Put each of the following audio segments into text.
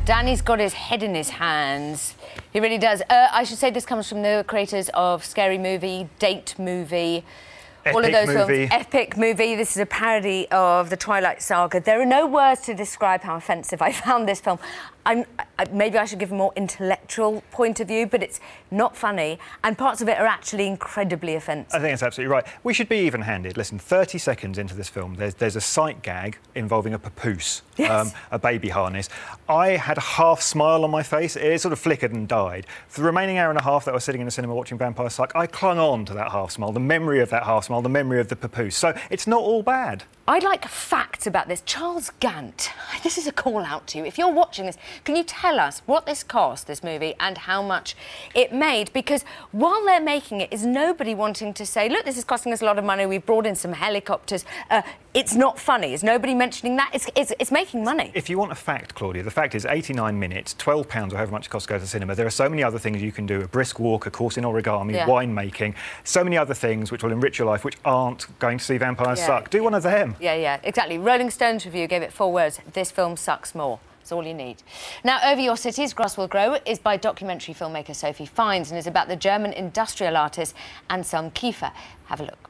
Danny's got his head in his hands. He really does. I should say this comes from the creators of Scary Movie, Date Movie, all of those films. Epic Movie. This is a parody of the Twilight Saga. There are no words to describe how offensive I found this film. Maybe I should give a more intellectual point of view, but it's not funny, and parts of it are actually incredibly offensive. I think it's absolutely right. We should be even-handed. Listen, 30 seconds into this film, there's a sight gag involving a papoose, yes. A baby harness. I had a half smile on my face. It sort of flickered and died. For the remaining hour and a half that I was sitting in the cinema watching Vampire Suck, I clung on to that half smile, the memory of that half smile, the memory of the papoose. So it's not all bad. I'd like facts about this. Charles Gant, this is a call out to you. If you're watching this, can you tell us what this cost, this movie, and how much it made? Because while they're making it, is nobody wanting to say, look, this is costing us a lot of money, we've brought in some helicopters. It's not funny. Is nobody mentioning that? It's making money. If you want a fact, Claudia, the fact is 89 minutes, £12 or however much it costs to go to the cinema. There are so many other things you can do, a brisk walk, a course in origami, winemaking, so many other things which will enrich your life which aren't going to see Vampire Suck. Do one of them. Yeah, exactly. Rolling Stone's review gave it 4 words. This film sucks more. That's all you need. Now, Over Your Cities, Grass Will Grow is by documentary filmmaker Sophie Fiennes and is about the German industrial artist Anselm Kiefer. Have a look.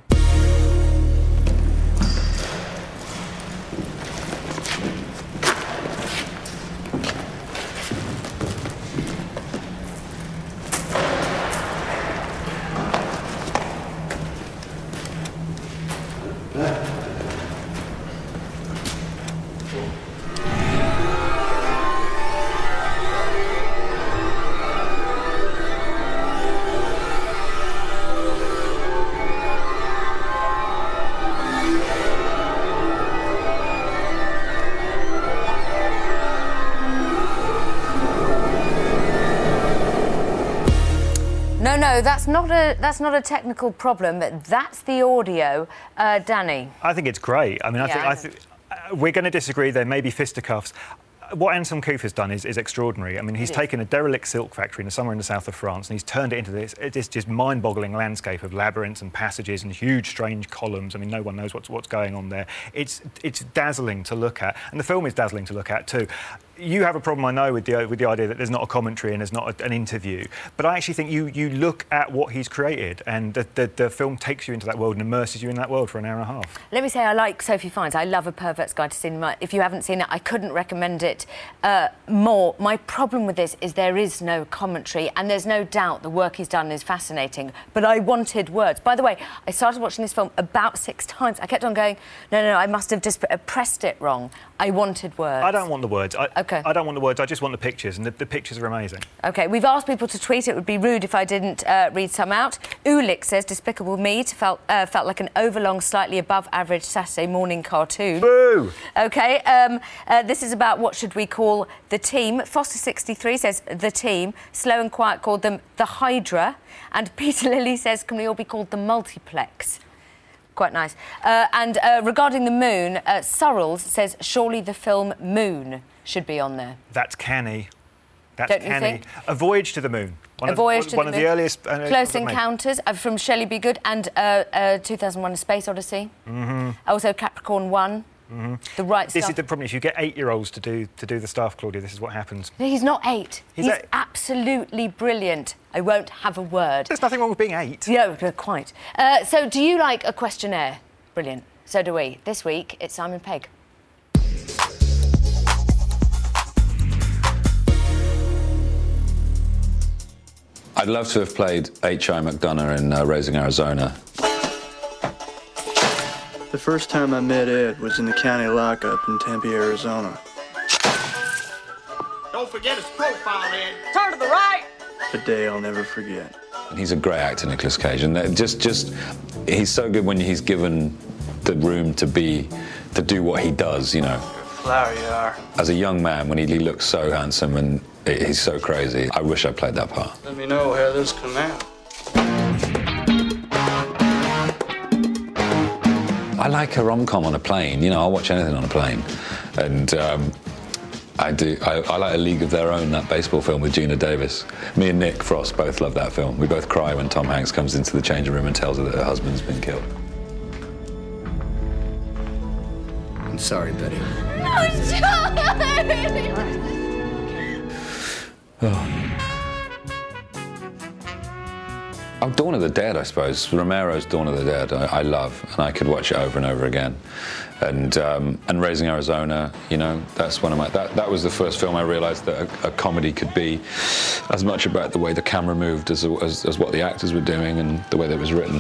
No, that's not a technical problem. That's the audio, Danny. I think it's great. I mean, I think we're going to disagree. There may be fisticuffs. What Anselm Kiefer's done is extraordinary. I mean, he's taken a derelict silk factory somewhere in the south of France and he's turned it into this just mind-boggling landscape of labyrinths and passages and huge, strange columns. I mean, no one knows what's going on there. It's dazzling to look at, and the film is dazzling to look at too. You have a problem, I know, with the idea that there's not a commentary and there's not an interview. But I actually think you look at what he's created and the film takes you into that world and immerses you in that world for an hour and a half. Let me say I like Sophie Fiennes. I love A Pervert's Guide to Cinema. If you haven't seen it, I couldn't recommend it more. My problem with this is there is no commentary, and there's no doubt the work he's done is fascinating, but I wanted words. By the way, I started watching this film about 6 times. I kept on going, no, I must have just pressed it wrong. I wanted words. I don't want the words. OK. I don't want the words, I just want the pictures, and the pictures are amazing. OK, we've asked people to tweet. It would be rude if I didn't read some out. Ulick says, Despicable Me felt like an overlong, slightly above-average Saturday morning cartoon. Boo! OK, this is about what should we call the team. Foster63 says, the team. Slow and Quiet called them the Hydra. And Peter Lilly says, can we all be called the Multiplex? Quite nice. And regarding the moon, Surrells says, surely the film Moon should be on there. That's canny. That's Don't canny. You think? A Voyage to the Moon. One of the earliest... Close Encounters from Shelley Be Good and 2001 A Space Odyssey. Also Capricorn 1. The right This stuff. is the problem. If you get 8-year-olds to do the stuff, Claudia, this is what happens. He's not 8. He's 8. absolutely brilliant. I won't have a word. There's nothing wrong with being 8. No, quite. So, do you like a questionnaire? Brilliant. So do we. This week, it's Simon Pegg. I'd love to have played H.I. McDonough in Raising Arizona. The first time I met Ed was in the county lockup in Tempe, Arizona. Don't forget his profile, Ed. Turn to the right. A day I'll never forget. He's a great actor, Nicolas Cage, and he's so good when he's given the room to do what he does, you know. Flower you are. As a young man, when he looks so handsome and he's so crazy, I wish I played that part. Let me know how this come out. I like a rom-com on a plane. You know, I'll watch anything on a plane. And I like A League of Their Own, that baseball film with Gina Davis. Me and Nick Frost both love that film. We both cry when Tom Hanks comes into the changing room and tells her that her husband's been killed. I'm sorry, Betty. No, Charlie! Oh, Dawn of the Dead, I suppose. Romero's Dawn of the Dead, I love, and I could watch it over and over again. And Raising Arizona, you know, that's one of my. That was the first film I realised that a comedy could be as much about the way the camera moved as what the actors were doing and the way that it was written.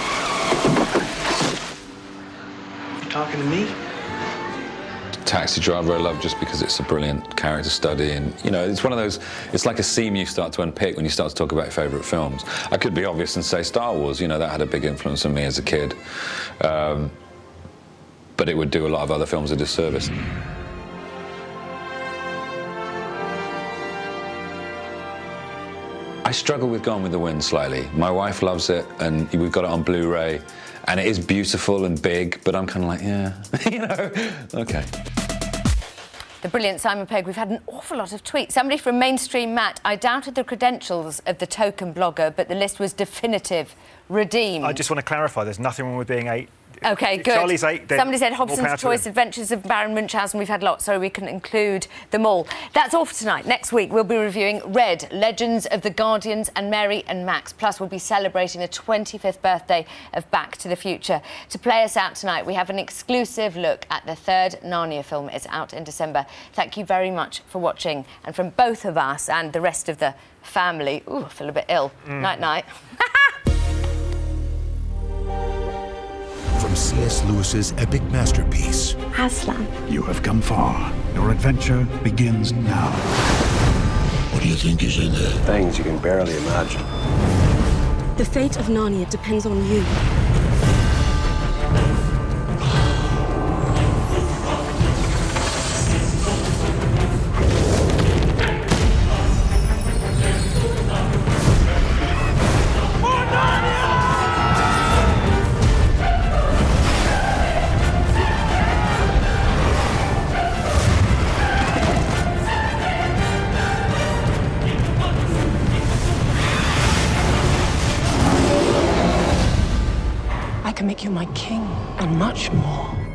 You talking to me? Taxi Driver I love just because it's a brilliant character study, and you know, it's one of those, it's like a seam you start to unpick when you start to talk about your favourite films. I could be obvious and say Star Wars, you know, that had a big influence on me as a kid, but it would do a lot of other films a disservice. I struggle with Gone with the Wind slightly. My wife loves it, and we've got it on Blu-ray, and it is beautiful and big, but I'm kind of like, yeah, you know, okay. The brilliant Simon Pegg. We've had an awful lot of tweets. Somebody from Mainstream Matt, I doubted the credentials of the token blogger, but the list was definitive, redeemed. I just want to clarify, there's nothing wrong with being 8. OK, good. Charlie's 8. Somebody said Hobson's Choice, Adventures of Baron Munchausen. We've had lots, so we can include them all. That's all for tonight. Next week, we'll be reviewing Red, Legends of the Guardians and Mary and Max. Plus, we'll be celebrating the 25th birthday of Back to the Future. To play us out tonight, we have an exclusive look at the third Narnia film. It's out in December. Thank you very much for watching. And from both of us and the rest of the family... Ooh, I feel a bit ill. Night-night. From C.S. Lewis's epic masterpiece, Aslan. You have come far. Your adventure begins now. What do you think is in there? Things you can barely imagine. The fate of Narnia depends on you. I can make you my king and much more.